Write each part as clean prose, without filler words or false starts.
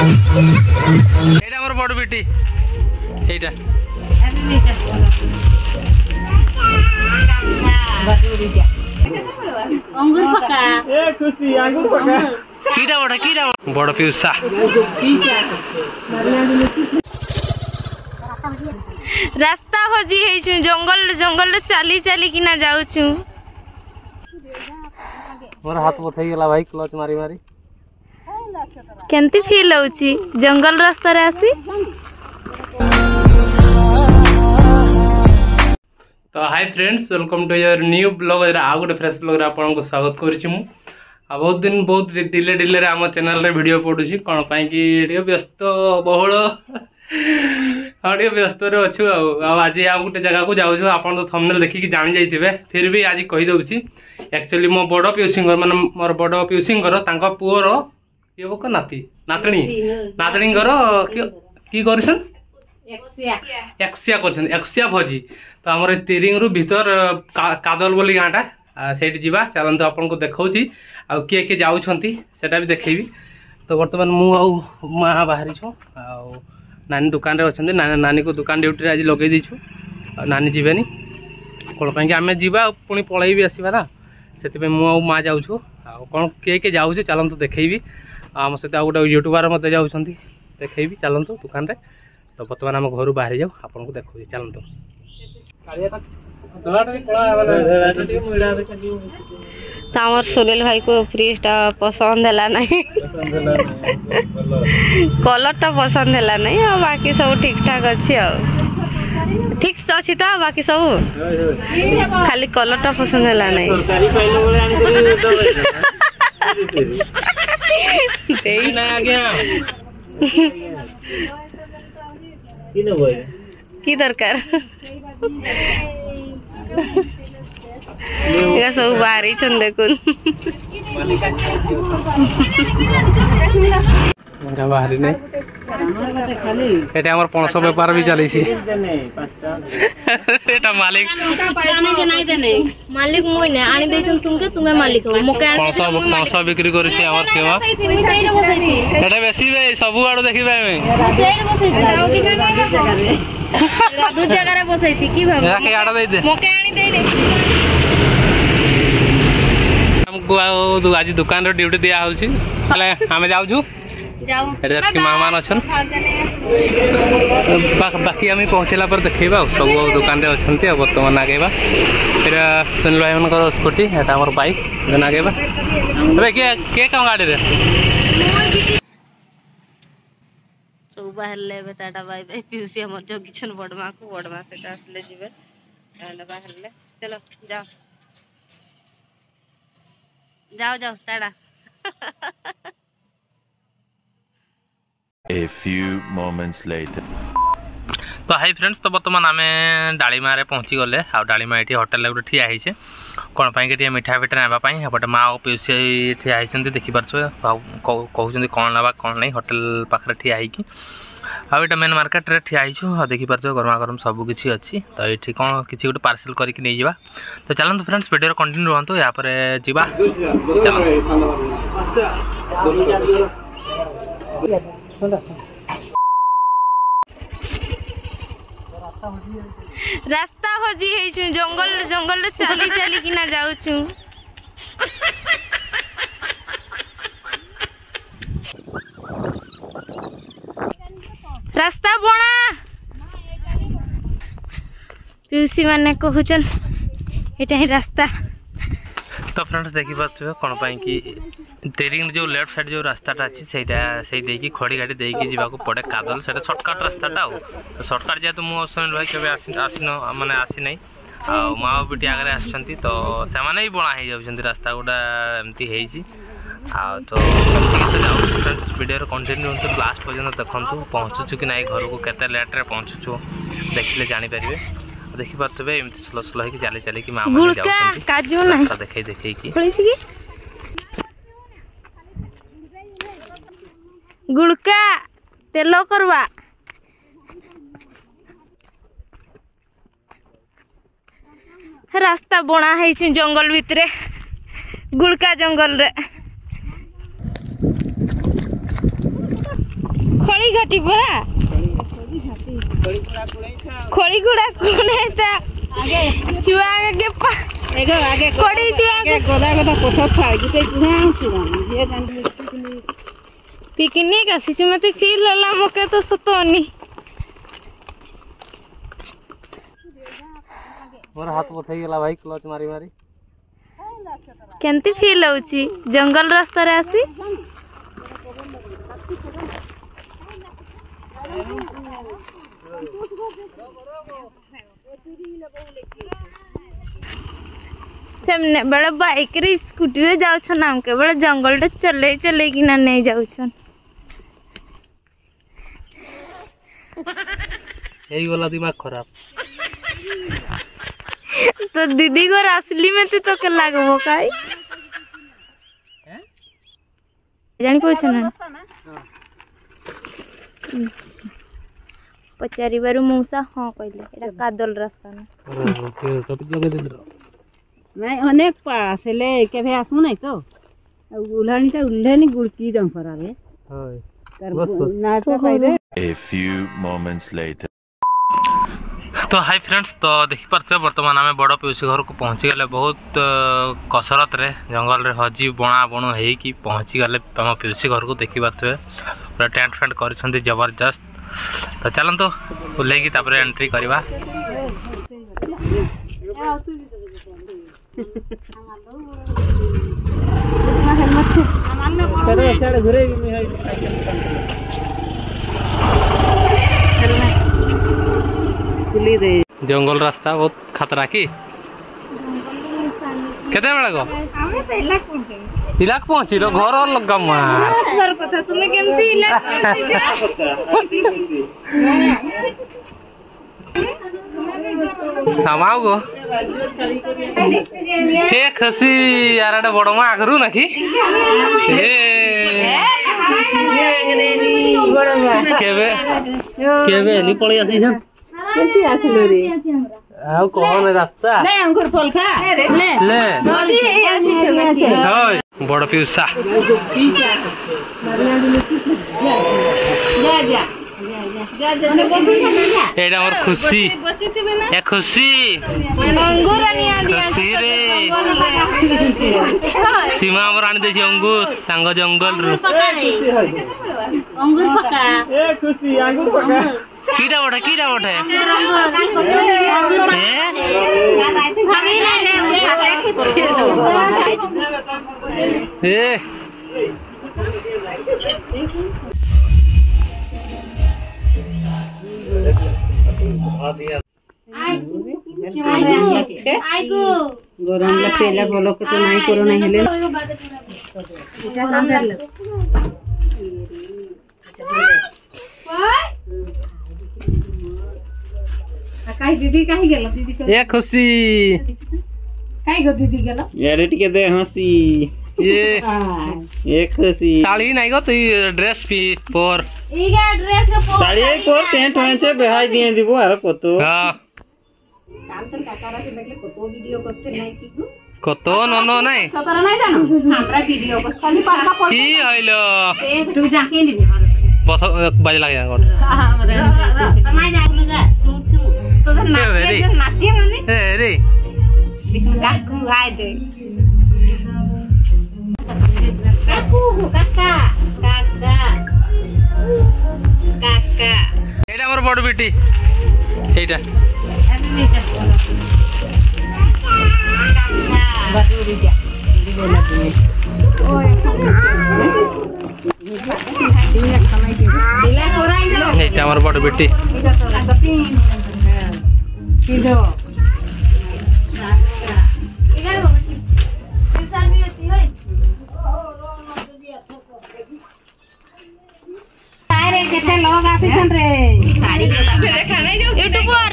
এইটা আমার বড় বেটি এইটা अंगूर पका ए खुशी अंगूर पका कीड़ा बड़ पिउसा रास्ता हजी है जंगल जंगल चली चली कि ना जाऊछु मोर हाथ बथई गेला भाई क्लच मारी मारी केंती फील होची जंगल रास्ता रे आसी। तो hi friends welcome to your new blog आ गोटे फ्रेश ब्लॉग रे आपन को स्वागत करछि मु आ बहुत दिन बहुत डिले डिले रे हम चैनल रे वीडियो पडुछि कोन पई कि टियो व्यस्त बहुल टियो व्यस्त रे अछु आज आ गोटे जगह को जाउ छु आपन तो थंबनेल देखि कि जानि जाइथिबे फिर भी आज कहि दउछि एक्चुअली मो बड़ पिउसिंगर माने मोर बड़ पिउसिंगर तांका पुओर ये को नाती नातणी नातणीगर की करछन एक्सिया करछन एक्सिया भोजी तो आमर तिरिंग रु भीतर कादल बोली गाँटा सेठी जीवा चलते आपन को देखौछि आ किए किए जाउछंती सेटा भी देखैबी। तो वर्तमान मु आ माँ बाहरी छु आ नानी दुकान रे अछंती नानी को दुकान ड्यूटी रे आज लगे दीछु नानी जीवेनी कोन पई कि आमे जीवा पुनी पळै भी आसीबा ना सेति पे मु आ माँ जाउछु आ कोन किए किए जाउछु चलंतु देखैबी आम सहित आ गोटे यूट्यूबर मत जाउछंती देखैबी चलंतु दुकान रे। तो बर्तमान आम घर बाहरी जाऊ आपन को देखो चलंतु तो हमार सुनील भाई को फ्रिज टा पसंद है नहीं कलर टा पसंद है नहीं और बाकी सब ठीक ठाक अच्छी ठीक अच्छी तो बाकी सब खाली कलर टा पसंद है नहीं की दरकार सब बाहरी छन देखुन बाहरी नहीं एटा हमर 500 व्यापार भी चली छी एटा मालिक नहीं देने मालिक मोय ने आनी देछन तुमके तुमे मालिक हो मोके 500 बिक्री करी छी हमर सेवा एटा बेसी बे सब आडो देखिबे में दू जगह रे बसैती की भाब एटा के आडो दे दे मोके आनी दे दे हमको आज दुकान रो ड्यूटी दिया होछि तले हमें जाउ छु जाओ एटा कि मेहमान अछन बाकी हम पहुंचला पर देखैबा सब दुकान रे अछंती वर्तमान आगेबा एटा सुनील भाई मन को स्कूटी एटा हमर बाइक देना आगेबा अबे के कौन गाड़ी रे सब बाहर ले बेटा बाय बाय पिउसी हमर जो किछन बडमा सेटा ले जिवे एंड बाहर ले चलो जाओ जाओ जाओ टाटा। A few moments later. तो हाई फ्रेंड्स तो बर्तमान आम डालीमा रे पहुँची गले आ डालीमा ये होटेल गोटे ठिया है कौन पाई मिठा फिठा नापाई एपटे माँ और पीसी ठिया होती देखिपार कहते कौन ना कौन नहीं होटेल पाखे ठिया है आटा मेन मार्केट रे ठिया हो देखिपार गरमा गरम सबकि अच्छी तो ये कौन किसी गोटे पार्सल करके नहीं जावा। तो चलते फ्रेंड्स वीडियो कंटिन्यू रुहतु या जावा रास्ता हजी है जंगल जंगल चली चली कि ना जाऊछु रास्ता बना पिउसी माने कहउचन एटा ही रास्ता। तो फ्रेंड्स देखी पार्थे कौन पाई कि तेरिंग जो लेफ्ट साइड जो रास्ताटा अच्छी से खड़ी गाड़ी देकी जावाक पड़े कादल से सर्टकट रास्ताटा सर्टकट जेहतु मुझे भाई के आसन माने आसी ना आ माँ बेटी आगे आसुँच तो से भी बणा हो जाती रास्ता गुड़ा एमती है तो फ्रेंड्स वीडियो कंटिन्यू लास्ट पर्यंत देखु पहुँचुचु कि ना घर को केते लेट्रे पहुँचुचु देखिले जानीपारे देखी पारे एमती स्लो स्लो हो चली चली माँ देखे देखे गुड़का तेल करवा रास्ता बना है जंगल भितरे गुड़का जंगल रे घाटी परा खोड़ी गुड़ा कोने ता चुआ के आगे खोड़ी चुआ के गोदा गोदा कोठा था जिते गुहा चुरा ये जान पिकनिक आसी मते फील होला मके तो सतोनी मोर हाथ बथई गेला भाई क्लच मारी मारी केंती फील होची जंगल रास्ता रे आसी सेमने बड़ा बाइक रे स्कूटी रे जाउ छ नाम के बड़ा जंगल रे चले चले कि ना नहीं जाउ छ यही वाला दिमाग खराब तो दीदी को असली में तो के लागबो काई जानी पोछ ना पचारी बारु मौसा हां कहले एटा कादल रास्ता ना नहीं अनेक पास ले केबे आसु नहीं तो उल्हानी गुड़की दम फरा रे होय नाटा पाइबे A few moments later. तो हाय फ्रेंड्स तो देखि परछे वर्तमान आमे बड़ पिउसी घर को पहुंची गले बहुत कसरत रे जंगल रे हजी बणा बणो हेई कि पहुंची गले हम पिउसी घर को देखि बात पूरा टेंट फेंट करछंती जबरदस्त तो चलन तो लेगी तापर एंट्री करबा चलो घुरे जंगल रास्ता बहुत खतरा की केते बेला गो इलाक पहुंची रो घर और लगा मार घर कथा तुमे केमती इलाक समाओ गो हे खसी यार एटा बड़ मा आगरु नखी केबे केबे नि पळी आसी छन केमती आसिलो रे आउ कोन रास्ता ले अंकुर फल खा ले नदी हे आसी छ होय बड़ पिउसा एटा और खुशी ए खुशी अंगूर आनी आली खुशी रे सीमा हमर आनी देछि अंगूर सांग जंगल रो अंगूर पका ए खुशी अंगूर पका कीड़ा बोठे ए गरम लखेला बोलो के तो नहीं करो नहीं हेले काई दीदी काई गेला दीदी ए खुशी काई गो दीदी गेला यारे टिके दे हंसी ये खुशी साड़ी नहीं गो तू ड्रेस पी पर इगा ड्रेस के साड़ी को टेंट होय से बेहाई दिए दिबो आर कोतो हां काल तन काकारा से देखले कोतो वीडियो करते नहीं सीखू कतो नो नहीं सतरा नहीं जानो हमरा वीडियो को खाली पाका पड़ की हइलो तू जाके ली बथ बाज लाग जा गोट तमाय जागलुगा तू तो नाचे नाचे माने ए रे काकू गाय दे काकू काका काका काका एटा हमर बड़ बेटी एटा बाटुरी जा दिबे ना तुम ओए दिने खानाई के दिला कोराई ना एटा हमर बड़ बेटी इदा तो कपी किलो इधर सर भी होती है अरे केते लोग आछन रे साड़ी देखा नहीं जो यूट्यूबर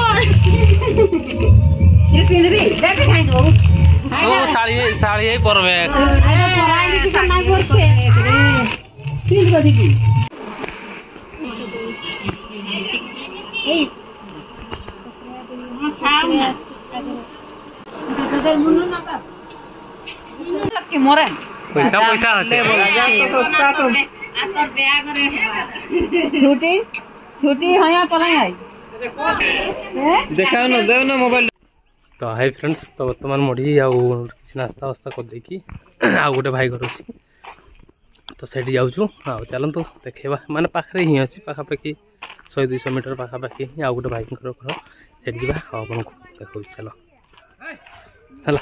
ये पिंदरी देख खाई दो ओ साड़ी परबे अरे पराई की खाना करछे पिंद को देखी ए खाओ ना तो मुनु ना का के मोरे पैसा ले बोला जा तो सस्ता तो छुट्टी छुट्टी हया पलाई आई देखाओ ना देव ना मोबाइल। तो हाय फ्रेंड्स तो बर्तमान मुढ़ी आउ किसी नास्ता वास्ता कर देकी आउ गोटे भाई घर अच्छी तो सेठी जाऊँ आउ चलतु देखा माने पाखे ही अच्छी पाखापाखि 100-200 मीटर पाखापाखि आउ गोटे भाई घर सेठी जा आपन को देखो चलो है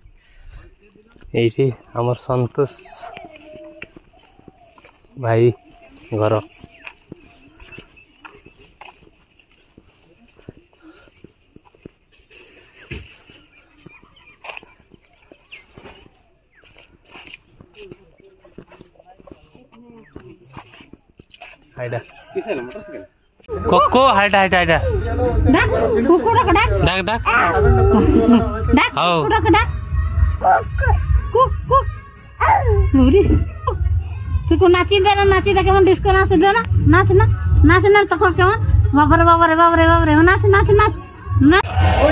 ये आमर संतोष भाई घर हाइडा कोको हाइडा हाइडा हाइडा डाक कुकुड़ा का डाक डाक डाक डाक कुकुड़ा का डाक कुक कुक मुरी तू को नाची दे केमन डिस्को नाच दे ना नाच ना तो केमन बाबरे बाबरे बाबरे बाबरे नाच नाच नाच नाच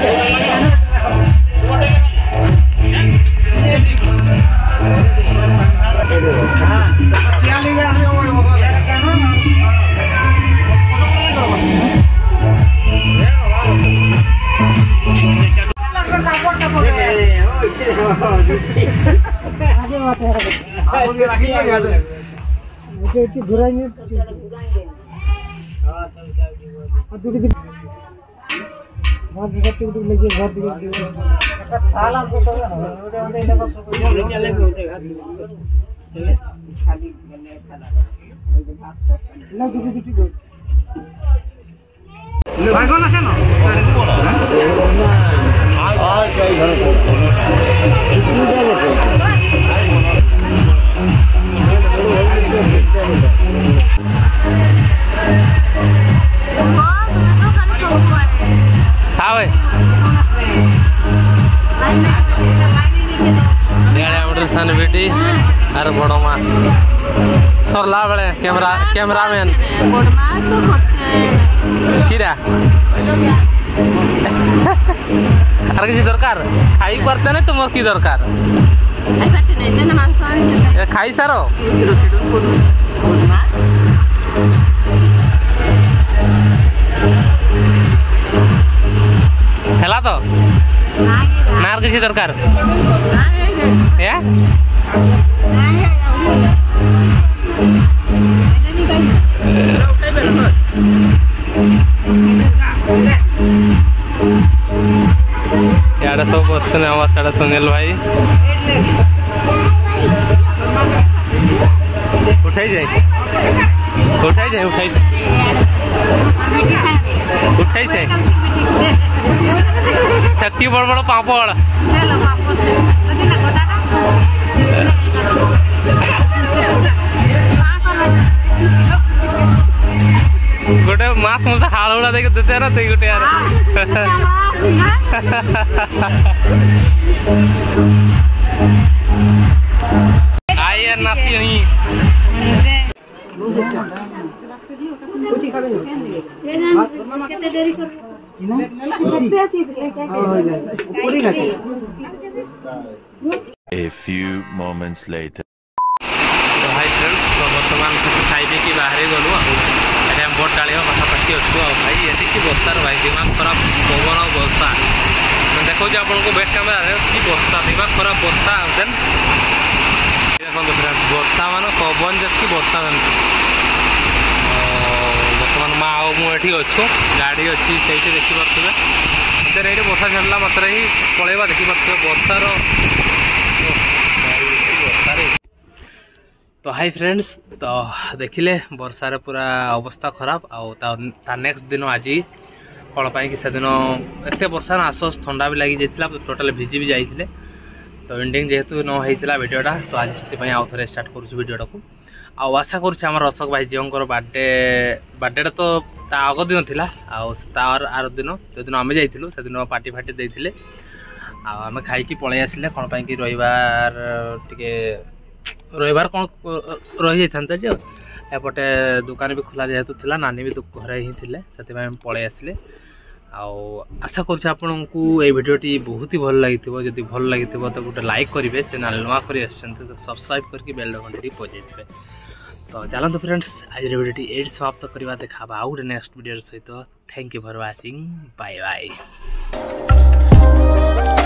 बेटी अरे बड़ माँ सरला बेले कैमरामैन कीरा अरे किसी दरकार खाई पारते नहीं तुम की दरकार खाई सारो हेला तो नार किसी दरकार या यार सब बसने आवाज सुनील भाई उठाई जाए छत्ती बड़ बड़ पापड़ गोटे मास मसा हाड़ उड़ा देखे देते ना तो गोटे यार आई यार नाती नहीं A few moments later. तो हाय फ्रेंड्स तो बर्तमान खाई पी बाहर गलु हम बोट डाल पाखापाखि अच्छु भाई ये बस्तार भाई दिमाग खराब पवन बस्ता देखो आपन को बैक कैमेरा कि बस्ता दिमाग खराब बस्ता देन देखो फ्रेंड्स बस्ता मान पवन जबकि बस्ता बर्तमान माँ आउ मुझे अच्छु गाड़ी अच्छी से देखिपे ये बर्षा छाड़ा मात्र ही पलैबा देखिपे बर्षार तो हाय फ्रेंड्स तो देखिले वर्षार पूरा अवस्था खराब आ नेक्स्ट दिन आज कौन कि से दिन एत वर्षा ना आसस ठंडा भी लगी जाता टोटाल भिजी भी जाते तो एंडिंग जेहेतु न होता वीडियोटा तो आज से आउ थे स्टार्ट करुँ वीडियोटा को आशा करुँच अशोक भाई जीवन बर्थडे तो आग दिन थी आर दिन जो दिन आम जाइलु से दिन पार्टी फाटी देते आम खाई पलि आसिले कौन कि रविवार कौन रही जाता जो एपटे दुकान भी खोला जेहेतु थिला नानी भी घरे ही थे से पलि आसिले आशा करुँच आपन को ये भिडियोटी बहुत ही भल लगी जदि भल लगी तो गोटे लाइक करेंगे चैनल नुआ कर तो सब्सक्राइब करके बेल घंटी बजाइए तो चलते फ्रेंड्स आज भिडियो ये समाप्त करवा देखा आउ गोटे नेक्स्ट वीडियो सहित thank you for watching bye bye.